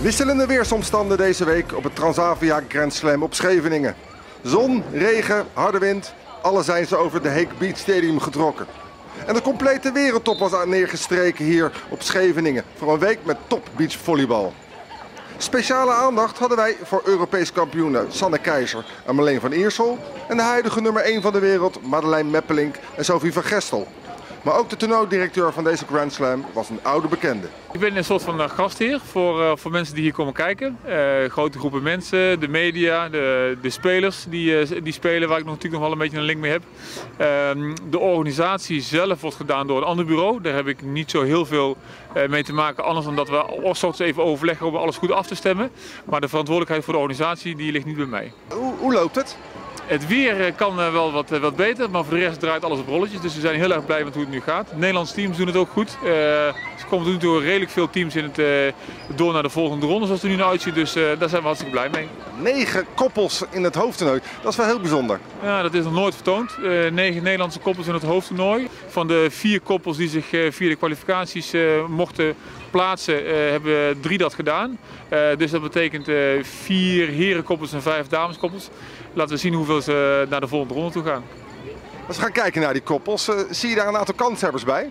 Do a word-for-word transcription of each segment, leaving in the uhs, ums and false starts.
Wisselende weersomstanden deze week op het Transavia Grand Slam op Scheveningen. Zon, regen, harde wind, alle zijn ze over de Hake Beach Stadium getrokken. En de complete wereldtop was neergestreken hier op Scheveningen voor een week met top beachvolleybal. Speciale aandacht hadden wij voor Europees kampioenen Sanne Keizer en Marleen van Iersel en de huidige nummer één van de wereld Madeleine Meppelink en Sophie van Gestel. Maar ook de toernooidirecteur van deze Grand Slam was een oude bekende. Ik ben een soort van gastheer voor, uh, voor mensen die hier komen kijken. Uh, grote groepen mensen, de media, de, de spelers die, uh, die spelen, waar ik nog natuurlijk nog wel een beetje een link mee heb. Uh, de organisatie zelf wordt gedaan door een ander bureau. Daar heb ik niet zo heel veel uh, mee te maken, anders dan dat we ochtends even overleggen om alles goed af te stemmen. Maar de verantwoordelijkheid voor de organisatie die ligt niet bij mij. Hoe, hoe loopt het? Het weer kan wel wat, wat beter, maar voor de rest draait alles op rolletjes. Dus we zijn heel erg blij met hoe het nu gaat. De Nederlandse teams doen het ook goed. Uh, er komen nu door redelijk veel teams in het, uh, door naar de volgende ronde zoals het er nu naar uitziet. Dus uh, daar zijn we hartstikke blij mee. Negen koppels in het hoofdtoernooi, dat is wel heel bijzonder. Ja, dat is nog nooit vertoond. Uh, negen Nederlandse koppels in het hoofdtoernooi. Van de vier koppels die zich uh, via de kwalificaties uh, mochten plaatsen, uh, hebben drie dat gedaan. Uh, dus dat betekent uh, vier herenkoppels en vijf dameskoppels. Laten we zien hoeveel ze naar de volgende ronde toe gaan. Als we gaan kijken naar die koppels, uh, zie je daar een aantal kanshebbers bij?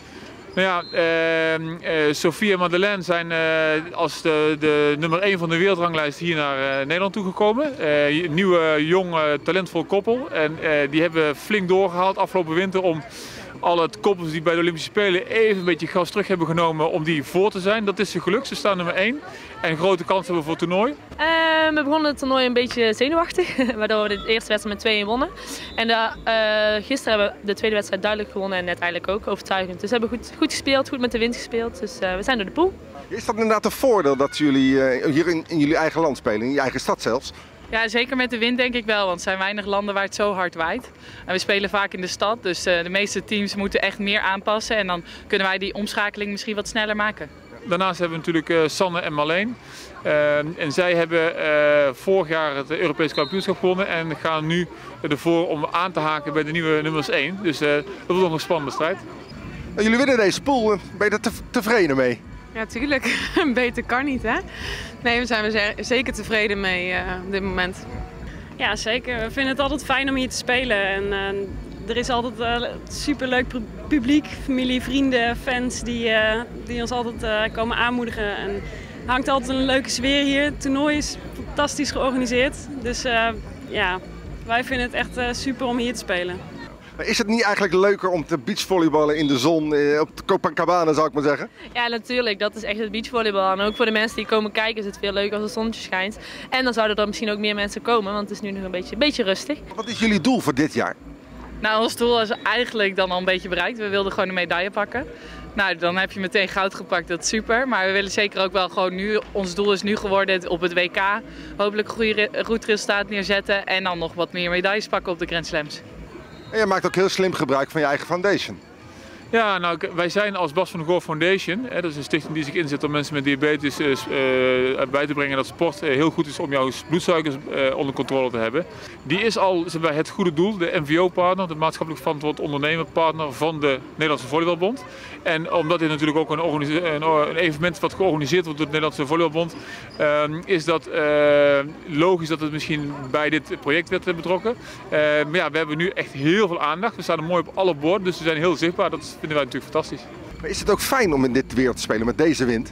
Nou ja, uh, uh, Sophie en Madeleine zijn uh, als de, de nummer één van de wereldranglijst hier naar uh, Nederland toegekomen. Uh, nieuwe, jong, uh, talentvol koppel. En uh, die hebben flink doorgehaald afgelopen winter om alle koppels die bij de Olympische Spelen even een beetje gas terug hebben genomen om die voor te zijn. Dat is ze gelukt. Ze staan nummer één en een grote kans hebben voor het toernooi. Uh, we begonnen het toernooi een beetje zenuwachtig, waardoor we de eerste wedstrijd met twee-een wonnen. En de, uh, gisteren hebben we de tweede wedstrijd duidelijk gewonnen en net eigenlijk ook overtuigend. Dus we hebben goed, goed gespeeld, goed met de wind gespeeld. Dus uh, we zijn door de pool. Is dat inderdaad een voordeel dat jullie uh, hier in, in jullie eigen land spelen, in je eigen stad zelfs? Ja, zeker met de wind denk ik wel, want er zijn weinig landen waar het zo hard waait. En we spelen vaak in de stad, dus uh, de meeste teams moeten echt meer aanpassen en dan kunnen wij die omschakeling misschien wat sneller maken. Daarnaast hebben we natuurlijk uh, Sanne en Marleen. Uh, en zij hebben uh, vorig jaar het Europees kampioenschap gewonnen en gaan nu ervoor om aan te haken bij de nieuwe nummers één. Dus uh, dat wordt nog een spannende strijd. Jullie winnen deze pool, ben je er te tevreden mee? Ja, tuurlijk. Beter kan niet, hè? Nee, daar zijn we zeker tevreden mee uh, op dit moment. Ja, zeker. We vinden het altijd fijn om hier te spelen. En, uh, er is altijd uh, superleuk publiek, familie, vrienden, fans die, uh, die ons altijd uh, komen aanmoedigen. En er hangt altijd een leuke sfeer hier. Het toernooi is fantastisch georganiseerd. Dus uh, ja, wij vinden het echt uh, super om hier te spelen. Maar is het niet eigenlijk leuker om te beachvolleyballen in de zon, op de Copacabana zou ik maar zeggen? Ja, natuurlijk. Dat is echt het beachvolleybal. En ook voor de mensen die komen kijken is het veel leuker als het zonnetje schijnt. En dan zouden er misschien ook meer mensen komen, want het is nu nog een beetje, een beetje rustig. Wat is jullie doel voor dit jaar? Nou, ons doel is eigenlijk dan al een beetje bereikt. We wilden gewoon een medaille pakken. Nou, dan heb je meteen goud gepakt, dat is super. Maar we willen zeker ook wel gewoon nu, ons doel is nu geworden op het W K. Hopelijk een goed resultaat neerzetten en dan nog wat meer medailles pakken op de Grand Slams. En je maakt ook heel slim gebruik van je eigen foundation. Ja, nou, wij zijn als Bas van der Goor Foundation, hè, dat is een stichting die zich inzet om mensen met diabetes uh, bij te brengen dat sport uh, heel goed is om jouw bloedsuikers uh, onder controle te hebben. Die is al zeg maar, het goede doel, de M V O-partner, de maatschappelijk verantwoord ondernemerpartner van de Nederlandse Volleybalbond. En omdat dit natuurlijk ook een, een, een evenement wat georganiseerd wordt door de Nederlandse Volleybalbond, uh, is dat uh, logisch dat het misschien bij dit project werd betrokken. Uh, maar ja, we hebben nu echt heel veel aandacht. We staan er mooi op alle borden, dus we zijn heel zichtbaar. Dat vinden wij natuurlijk fantastisch. Maar is het ook fijn om in dit weer te spelen met deze wind?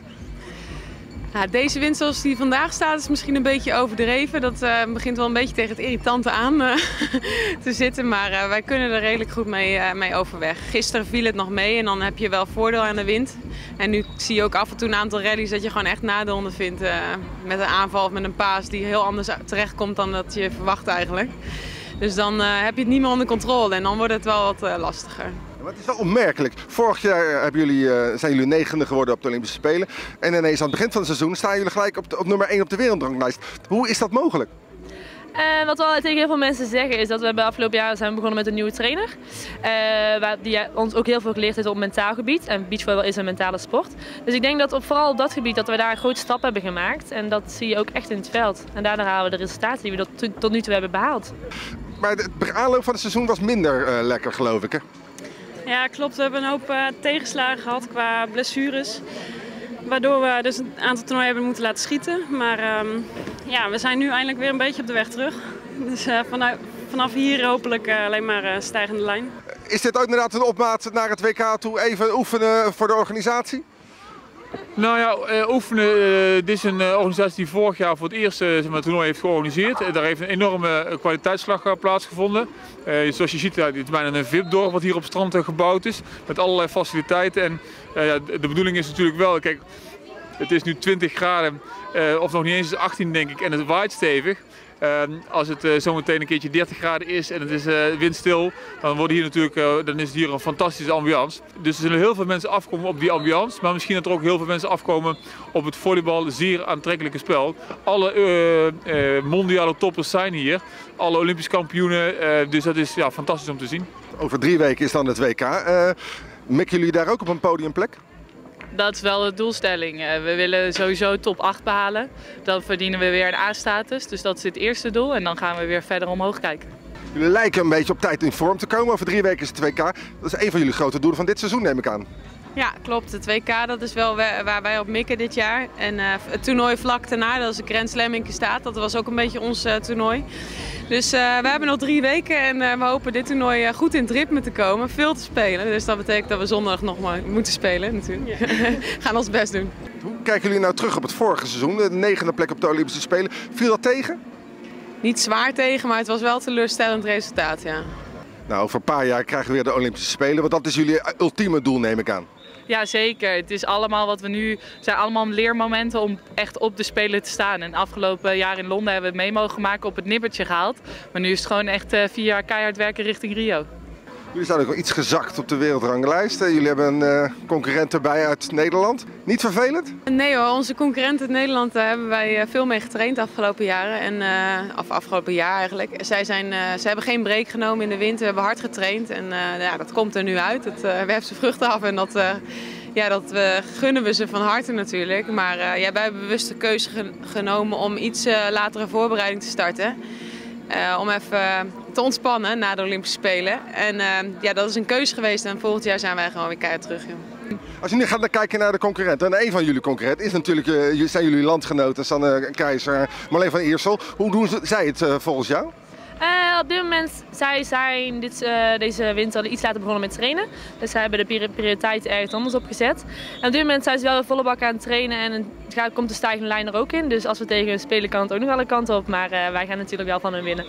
Ja, deze wind zoals die vandaag staat is misschien een beetje overdreven. Dat uh, begint wel een beetje tegen het irritante aan uh, te zitten. Maar uh, wij kunnen er redelijk goed mee, uh, mee overweg. Gisteren viel het nog mee en dan heb je wel voordeel aan de wind. En nu zie je ook af en toe een aantal rallies dat je gewoon echt nadeel ondervindt. Uh, met een aanval of met een paas die heel anders terechtkomt dan dat je verwacht eigenlijk. Dus dan uh, heb je het niet meer onder controle en dan wordt het wel wat uh, lastiger. Maar het is wel opmerkelijk. Vorig jaar hebben jullie, uh, zijn jullie negende geworden op de Olympische Spelen. En ineens aan het begin van het seizoen staan jullie gelijk op, de, op nummer één op de wereldranglijst. Hoe is dat mogelijk? Uh, wat we al tegen heel veel mensen zeggen is dat we bij afgelopen jaar zijn begonnen met een nieuwe trainer. Uh, waar, die ons ook heel veel geleerd heeft op mentaal gebied. En beachvolleybal is een mentale sport. Dus ik denk dat op, vooral op dat gebied dat we daar een grote stap hebben gemaakt. En dat zie je ook echt in het veld. En daardoor halen we de resultaten die we tot, tot nu toe hebben behaald. Maar de aanloop van het seizoen was minder uh, lekker, geloof ik, hè? Ja, klopt. We hebben een hoop uh, tegenslagen gehad qua blessures. waardoor we dus een aantal toernooien hebben moeten laten schieten. Maar um, ja, we zijn nu eindelijk weer een beetje op de weg terug. Dus uh, vanuit, vanaf hier hopelijk uh, alleen maar uh, stijgende lijn. Is dit ook inderdaad een opmaat naar het W K toe, even oefenen voor de organisatie? Nou ja, uh, oefenen. Uh, dit is een uh, organisatie die vorig jaar voor het eerst uh, zeg maar, het toernooi heeft georganiseerd. Uh, daar heeft een enorme uh, kwaliteitsslag uh, plaatsgevonden. Uh, zoals je ziet, uh, het is bijna een V I P-dorp wat hier op het strand uh, gebouwd is. Met allerlei faciliteiten. En uh, ja, de bedoeling is natuurlijk wel, kijk, het is nu twintig graden, uh, of nog niet eens achttien denk ik, en het waait stevig. Uh, als het uh, zometeen een keertje dertig graden is en het is uh, windstil, dan, worden hier natuurlijk, uh, dan is het hier een fantastische ambiance. Dus er zullen heel veel mensen afkomen op die ambiance, maar misschien dat er ook heel veel mensen afkomen op het volleybal, zeer aantrekkelijke spel. Alle uh, uh, mondiale toppers zijn hier, alle Olympisch kampioenen, uh, dus dat is ja, fantastisch om te zien. Over drie weken is dan het W K. Uh, mikken jullie daar ook op een podiumplek? Dat is wel de doelstelling. We willen sowieso top acht behalen. Dan verdienen we weer een A-status. Dus dat is het eerste doel. En dan gaan we weer verder omhoog kijken. Jullie lijken een beetje op tijd in vorm te komen. Over drie weken is het W K. Dat is een van jullie grote doelen van dit seizoen, neem ik aan. Ja, klopt. Het W K dat is wel waar wij op mikken dit jaar. En uh, het toernooi vlak daarna, dat is de Grand Slam in Kestaat. Dat was ook een beetje ons uh, toernooi. Dus uh, we hebben nog drie weken en uh, we hopen dit toernooi uh, goed in het ritme te komen. Veel te spelen. Dus dat betekent dat we zondag nog maar moeten spelen natuurlijk. Ja. Gaan ons best doen. Hoe kijken jullie nou terug op het vorige seizoen? De negende plek op de Olympische Spelen. Viel dat tegen? Niet zwaar tegen, maar het was wel een teleurstellend resultaat, ja. Nou, over een paar jaar krijgen we weer de Olympische Spelen. Want dat is jullie ultieme doel, neem ik aan. Ja, zeker. Het is allemaal wat we nu zijn allemaal leermomenten om echt op de Spelen te staan. En afgelopen jaar in Londen hebben we het mee mogen maken, op het nippertje gehaald. Maar nu is het gewoon echt uh, vier jaar keihard werken richting Rio. Jullie zijn ook wel iets gezakt op de wereldranglijst. Jullie hebben een uh, concurrent erbij uit Nederland. Niet vervelend? Nee hoor, onze concurrent uit Nederland daar hebben wij veel mee getraind de afgelopen jaren. En, uh, of afgelopen jaar eigenlijk. Zij, zijn, uh, zij hebben geen break genomen in de winter, we hebben hard getraind. En uh, ja, dat komt er nu uit. Het uh, werpt zijn vruchten af en dat, uh, ja, dat uh, gunnen we ze van harte natuurlijk. Maar uh, ja, wij hebben bewust de keuze genomen om iets uh, latere voorbereiding te starten. Uh, om even uh, te ontspannen na de Olympische Spelen. En uh, ja, dat is een keuze geweest en volgend jaar zijn wij gewoon weer keihard terug. Joh. Als je nu gaat kijken naar de concurrenten, en een van jullie concurrenten is natuurlijk, uh, zijn jullie landgenoten, Sanne Keizer, Marleen van Iersel. Hoe doen ze, zij het uh, volgens jou? Uh, op dit moment zij zijn dit, uh, deze winter iets later begonnen met trainen. Dus zij hebben de prioriteit ergens anders opgezet. En op dit moment zijn ze wel volle bak aan het trainen en het gaat, komt de stijgende lijn er ook in. Dus als we tegen hun spelen kan het ook nog alle kanten op. Maar uh, wij gaan natuurlijk wel van hun winnen.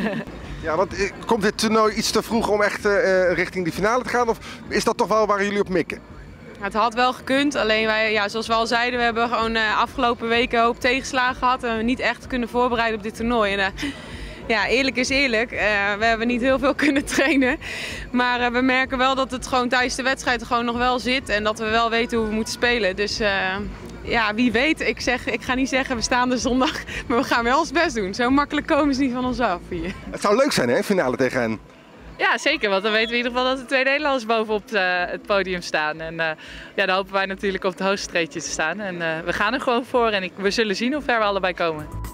Ja, want uh, komt dit toernooi iets te vroeg om echt uh, richting die finale te gaan? Of is dat toch wel waar jullie op mikken? Het had wel gekund, alleen wij, ja, zoals we al zeiden, we hebben gewoon uh, afgelopen weken een hoop tegenslagen gehad. En we niet echt kunnen voorbereiden op dit toernooi. En, uh, Ja, eerlijk is eerlijk. Uh, we hebben niet heel veel kunnen trainen. Maar uh, we merken wel dat het gewoon tijdens de wedstrijd er gewoon nog wel zit. En dat we wel weten hoe we moeten spelen. Dus uh, ja, wie weet. Ik, zeg, ik ga niet zeggen we staan er zondag. Maar we gaan wel ons best doen. Zo makkelijk komen ze niet van ons af hier. Het zou leuk zijn hè, finale tegen hen. Ja, zeker. Want dan weten we in ieder geval dat de twee Nederlanders bovenop uh, het podium staan. En uh, ja, dan hopen wij natuurlijk op het hoogste treedje te staan. En uh, we gaan er gewoon voor en ik, we zullen zien hoe ver we allebei komen.